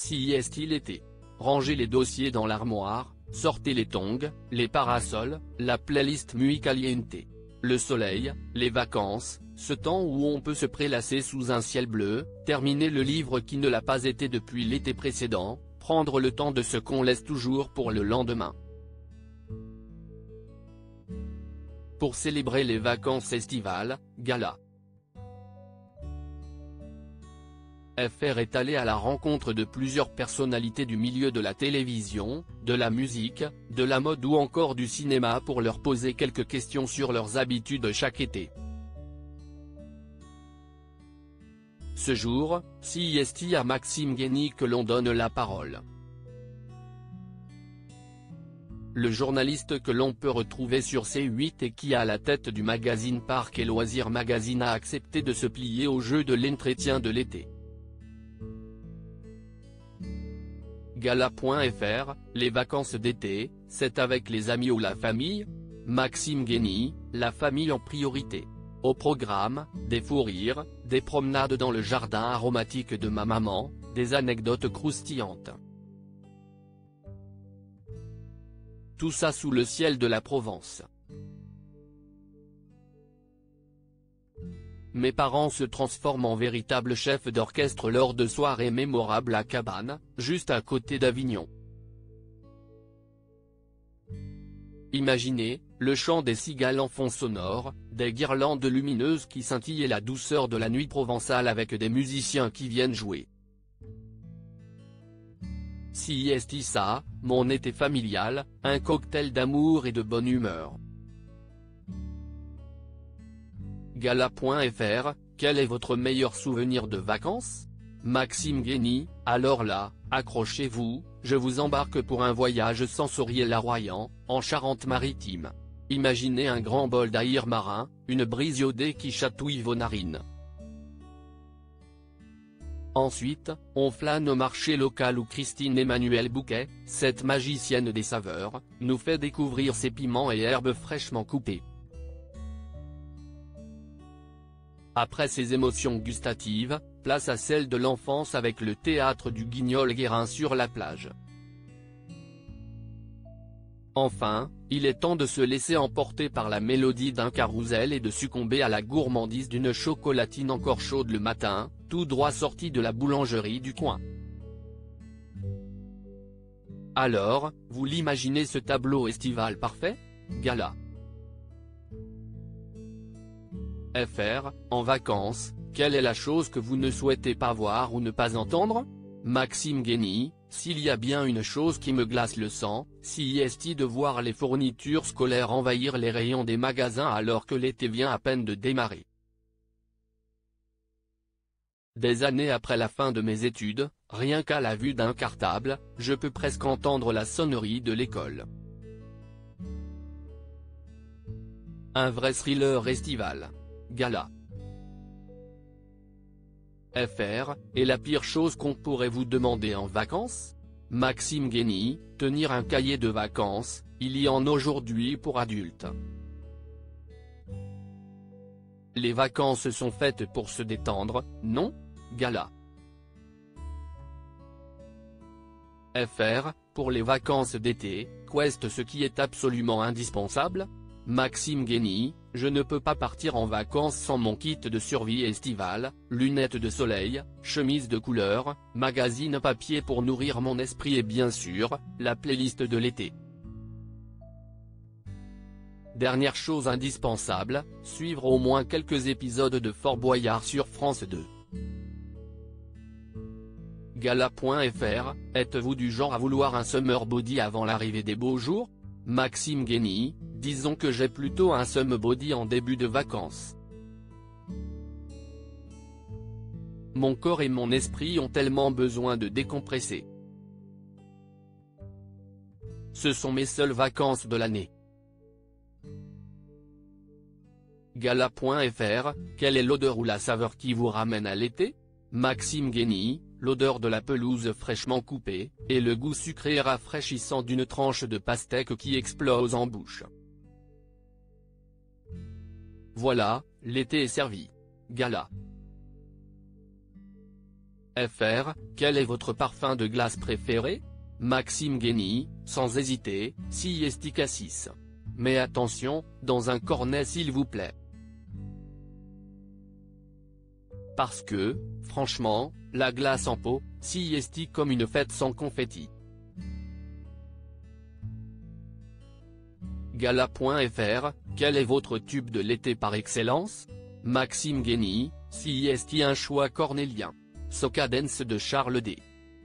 Sieste l'été. Rangez les dossiers dans l'armoire, sortez les tongs, les parasols, la playlist Muy Caliente. Le soleil, les vacances, ce temps où on peut se prélasser sous un ciel bleu, terminer le livre qui ne l'a pas été depuis l'été précédent, prendre le temps de ce qu'on laisse toujours pour le lendemain. Pour célébrer les vacances estivales, gala. FR est allé à la rencontre de plusieurs personnalités du milieu de la télévision, de la musique, de la mode ou encore du cinéma pour leur poser quelques questions sur leurs habitudes chaque été. Ce jour, c'est à Maxime Guény que l'on donne la parole. Le journaliste que l'on peut retrouver sur C8 et qui a la tête du magazine Parc et Loisirs Magazine a accepté de se plier au jeu de l'entretien de l'été. Gala.fr, les vacances d'été, c'est avec les amis ou la famille? Maxime Guény, la famille en priorité. Au programme, des fous rires, des promenades dans le jardin aromatique de ma maman, des anecdotes croustillantes. Tout ça sous le ciel de la Provence. Mes parents se transforment en véritables chefs d'orchestre lors de soirées mémorables à Cabane, juste à côté d'Avignon. Imaginez, le chant des cigales en fond sonore, des guirlandes lumineuses qui scintillent et la douceur de la nuit provençale avec des musiciens qui viennent jouer. Sieste ça, mon été familial, un cocktail d'amour et de bonne humeur. Gala.fr, quel est votre meilleur souvenir de vacances? Maxime Guény, alors là, accrochez-vous, je vous embarque pour un voyage sensoriel à Royan, en Charente-Maritime. Imaginez un grand bol d'aïr marin, une brise iodée qui chatouille vos narines. Ensuite, on flâne au marché local où Christine Emmanuelle Bouquet, cette magicienne des saveurs, nous fait découvrir ses piments et herbes fraîchement coupées. Après ces émotions gustatives, place à celle de l'enfance avec le théâtre du Guignol-Guérin sur la plage. Enfin, il est temps de se laisser emporter par la mélodie d'un carrousel et de succomber à la gourmandise d'une chocolatine encore chaude le matin, tout droit sortie de la boulangerie du coin. Alors, vous l'imaginez ce tableau estival parfait? Gala. FR, en vacances, quelle est la chose que vous ne souhaitez pas voir ou ne pas entendre? Maxime Guény, s'il y a bien une chose qui me glace le sang, c'est de voir les fournitures scolaires envahir les rayons des magasins alors que l'été vient à peine de démarrer. Des années après la fin de mes études, rien qu'à la vue d'un cartable, je peux presque entendre la sonnerie de l'école. Un vrai thriller estival. Gala. FR, et la pire chose qu'on pourrait vous demander en vacances? Maxime Guény, tenir un cahier de vacances, il y en a aujourd'hui pour adultes. Les vacances sont faites pour se détendre, non? Gala. FR, pour les vacances d'été, qu'est ce qui est absolument indispensable? Maxime Guény, je ne peux pas partir en vacances sans mon kit de survie estivale, lunettes de soleil, chemise de couleur, magazine papier pour nourrir mon esprit et bien sûr, la playlist de l'été. Dernière chose indispensable, suivre au moins quelques épisodes de Fort Boyard sur France 2. Gala.fr, êtes-vous du genre à vouloir un summer body avant l'arrivée des beaux jours? Maxime Guény, disons que j'ai plutôt un summer body en début de vacances. Mon corps et mon esprit ont tellement besoin de décompresser. Ce sont mes seules vacances de l'année. Gala.fr, quelle est l'odeur ou la saveur qui vous ramène à l'été? Maxime Guény, l'odeur de la pelouse fraîchement coupée, et le goût sucré et rafraîchissant d'une tranche de pastèque qui explose en bouche. Voilà, l'été est servi. Gala. FR, quel est votre parfum de glace préféré? Maxime Guény, sans hésiter, Siesti Cassis. Mais attention, dans un cornet s'il vous plaît. Parce que, franchement, la glace en pot, Siesti comme une fête sans confetti. Gala.fr, quel est votre tube de l'été par excellence? Maxime Guény, Siesti un choix cornélien. Socadence de Charles D.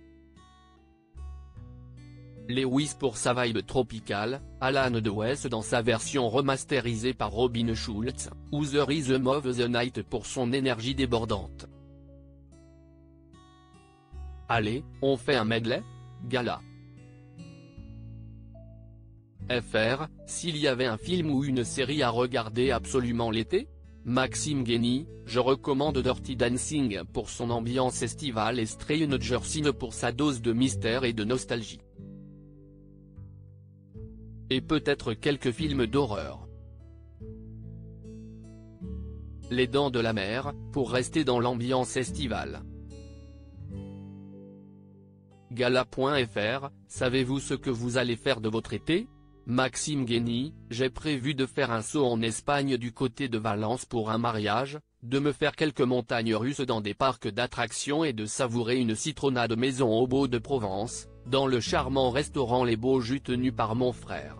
Lewis pour sa vibe tropicale, Alan de West dans sa version remasterisée par Robin Schulz, ou The Rhythm of the Night pour son énergie débordante. Allez, on fait un medley? Gala. FR, s'il y avait un film ou une série à regarder absolument l'été? Maxime Guény, je recommande Dirty Dancing pour son ambiance estivale et Stranger Things pour sa dose de mystère et de nostalgie. Et peut-être quelques films d'horreur. Les Dents de la Mer, pour rester dans l'ambiance estivale. Gala.fr, savez-vous ce que vous allez faire de votre été? Maxime Guény, j'ai prévu de faire un saut en Espagne du côté de Valence pour un mariage, de me faire quelques montagnes russes dans des parcs d'attractions et de savourer une citronnade maison au Beau de Provence, dans le charmant restaurant Les Beaux Jus tenu par mon frère.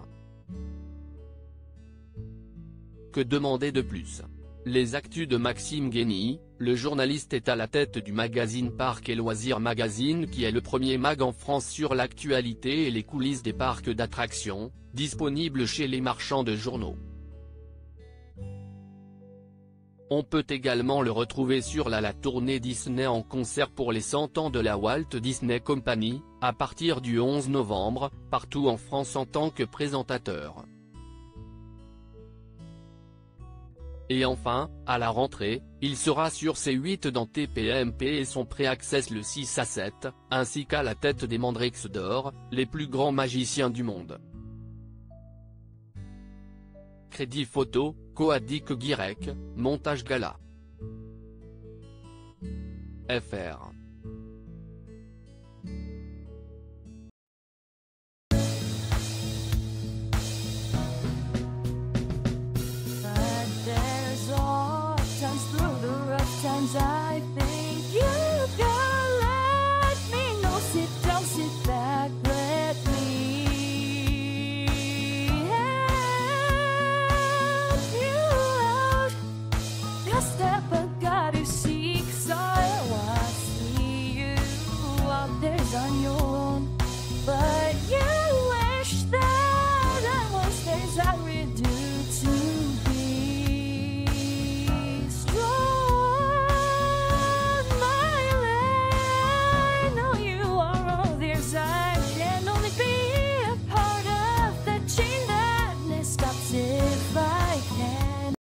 Que demander de plus? Les actus de Maxime Guény, le journaliste est à la tête du magazine Parcs et Loisirs Magazine qui est le premier mag en France sur l'actualité et les coulisses des parcs d'attractions, disponible chez les marchands de journaux. On peut également le retrouver sur la tournée Disney en concert pour les 100 ans de la Walt Disney Company, à partir du 11 novembre, partout en France en tant que présentateur. Et enfin, à la rentrée, il sera sur C8 dans TPMP et son pré-access le 6 à 7, ainsi qu'à la tête des Mandrix d'Or, les plus grands magiciens du monde. Crédit photo, Coadic Guirec, montage Gala. FR.